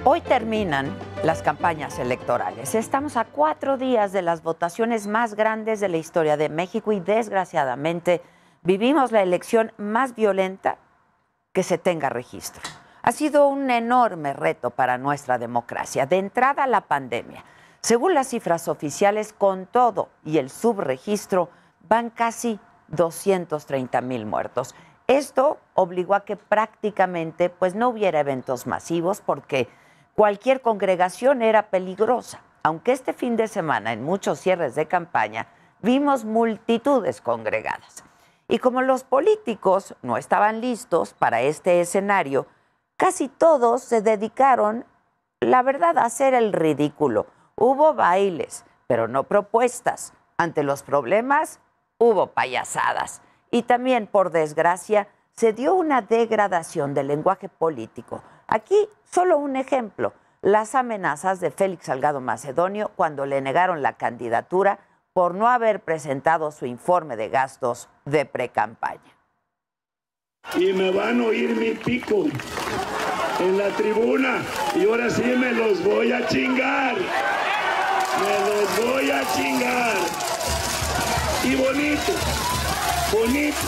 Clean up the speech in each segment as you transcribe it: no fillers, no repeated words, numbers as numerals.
Hoy terminan las campañas electorales. Estamos a 4 días de las votaciones más grandes de la historia de México y desgraciadamente vivimos la elección más violenta que se tenga registro. Ha sido un enorme reto para nuestra democracia. De entrada, la pandemia. Según las cifras oficiales, con todo y el subregistro, van casi 230,000 muertos. Esto obligó a que prácticamente pues, no hubiera eventos masivos porque cualquier congregación era peligrosa, aunque este fin de semana en muchos cierres de campaña vimos multitudes congregadas. Y como los políticos no estaban listos para este escenario, casi todos se dedicaron, la verdad, a hacer el ridículo. Hubo bailes, pero no propuestas. Ante los problemas, hubo payasadas. Y también, por desgracia, se dio una degradación del lenguaje político. Aquí, solo un ejemplo, las amenazas de Félix Salgado Macedonio cuando le negaron la candidatura por no haber presentado su informe de gastos de precampaña. Y me van a oír mi pico en la tribuna y ahora sí me los voy a chingar. Me los voy a chingar. Y bonito, bonito,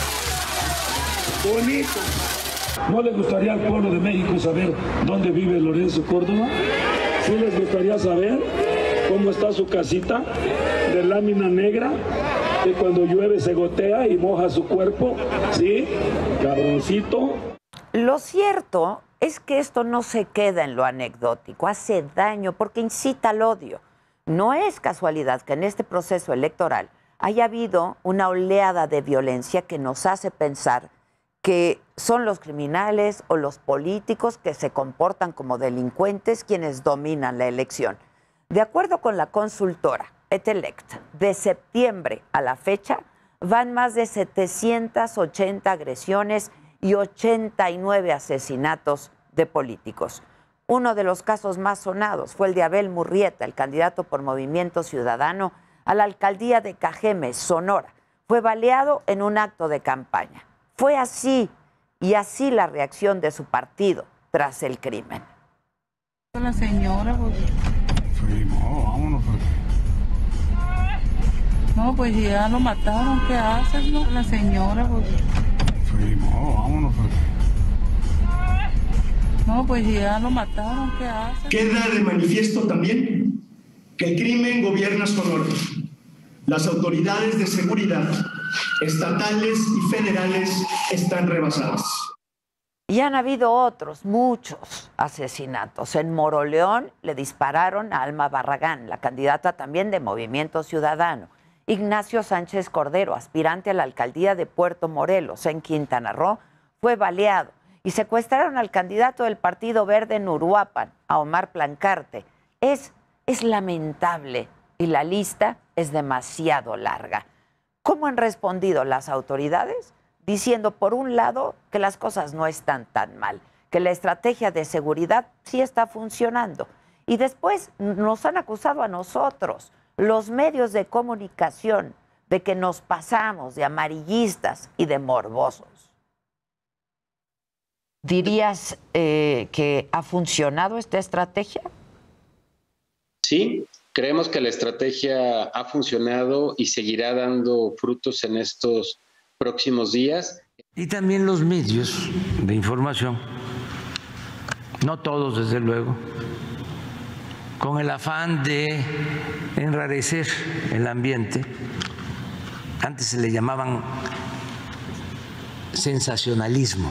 bonito. ¿No les gustaría al pueblo de México saber dónde vive Lorenzo Córdoba? ¿Sí les gustaría saber cómo está su casita de lámina negra? Que cuando llueve se gotea y moja su cuerpo, ¿sí? Cabroncito. Lo cierto es que esto no se queda en lo anecdótico, hace daño porque incita al odio. No es casualidad que en este proceso electoral haya habido una oleada de violencia que nos hace pensar que son los criminales o los políticos que se comportan como delincuentes quienes dominan la elección. De acuerdo con la consultora Etelect, de septiembre a la fecha van más de 780 agresiones y 89 asesinatos de políticos. Uno de los casos más sonados fue el de Abel Murrieta, el candidato por Movimiento Ciudadano a la alcaldía de Cajeme, Sonora. Fue baleado en un acto de campaña. Fue así, y así la reacción de su partido tras el crimen. La señora, pues... Sí, no, vámonos. No, pues ya lo mataron, ¿qué haces, no? La señora, pues... Sí, no, vámonos. No, pues ya lo mataron, ¿qué haces? Queda de manifiesto también que el crimen gobierna Sonora. Las autoridades de seguridad estatales y federales están rebasadas. Y han habido otros, muchos asesinatos. En Moroleón le dispararon a Alma Barragán, la candidata también de Movimiento Ciudadano. Ignacio Sánchez Cordero, aspirante a la alcaldía de Puerto Morelos, en Quintana Roo, fue baleado. Y secuestraron al candidato del Partido Verde en Uruapan, a Omar Plancarte. Es lamentable y la lista es demasiado larga. ¿Cómo han respondido las autoridades? Diciendo, por un lado, que las cosas no están tan mal, que la estrategia de seguridad sí está funcionando. Y después nos han acusado a nosotros, los medios de comunicación, de que nos pasamos de amarillistas y de morbosos. ¿Dirías que ha funcionado esta estrategia? Sí, creemos que la estrategia ha funcionado y seguirá dando frutos en estos próximos días. Y también los medios de información, no todos desde luego, con el afán de enrarecer el ambiente. Antes se le llamaban sensacionalismo,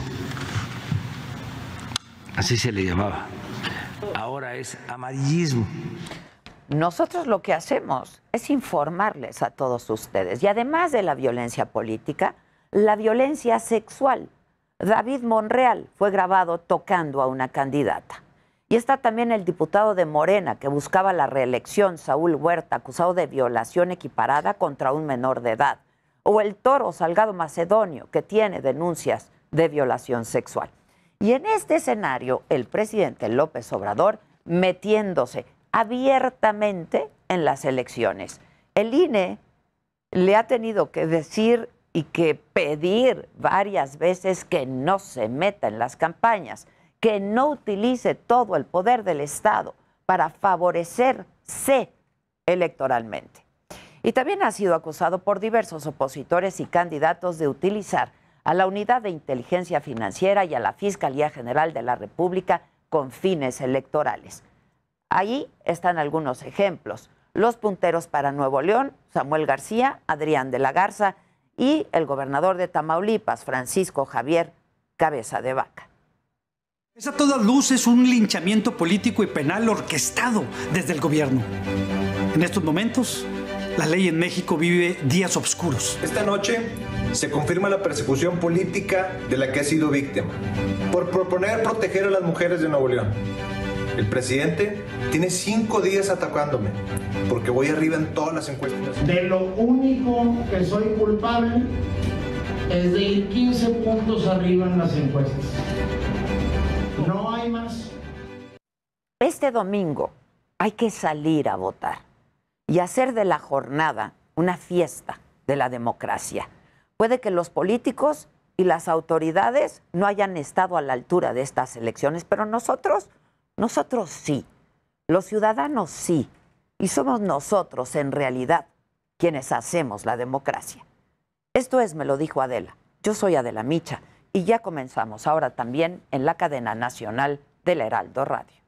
así se le llamaba. Ahora es amarillismo. Nosotros lo que hacemos es informarles a todos ustedes. Y además de la violencia política, la violencia sexual. David Monreal fue grabado tocando a una candidata. Y está también el diputado de Morena que buscaba la reelección, Saúl Huerta, acusado de violación equiparada contra un menor de edad. O el toro Salgado Macedonio, que tiene denuncias de violación sexual. Y en este escenario, el presidente López Obrador metiéndose abiertamente en las elecciones. El INE le ha tenido que decir y que pedir varias veces que no se meta en las campañas, que no utilice todo el poder del Estado para favorecerse electoralmente. Y también ha sido acusado por diversos opositores y candidatos de utilizar a la Unidad de Inteligencia Financiera y a la Fiscalía General de la República con fines electorales. Ahí están algunos ejemplos. Los punteros para Nuevo León, Samuel García, Adrián de la Garza y el gobernador de Tamaulipas, Francisco Javier Cabeza de Vaca. Es a todas luces un linchamiento político y penal orquestado desde el gobierno. En estos momentos, la ley en México vive días oscuros. Esta noche se confirma la persecución política de la que ha sido víctima por proponer proteger a las mujeres de Nuevo León. El presidente tiene 5 días atacándome porque voy arriba en todas las encuestas. De lo único que soy culpable es de ir 15 puntos arriba en las encuestas. No hay más. Este domingo hay que salir a votar y hacer de la jornada una fiesta de la democracia. Puede que los políticos y las autoridades no hayan estado a la altura de estas elecciones, pero nosotros sí, los ciudadanos sí, y somos nosotros en realidad quienes hacemos la democracia. Esto es Me lo dijo Adela. Yo soy Adela Micha y ya comenzamos ahora también en la cadena nacional del Heraldo Radio.